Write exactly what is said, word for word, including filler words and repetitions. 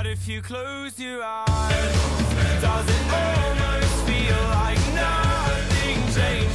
if you close your eyes? Does it almost feel like nothing changed?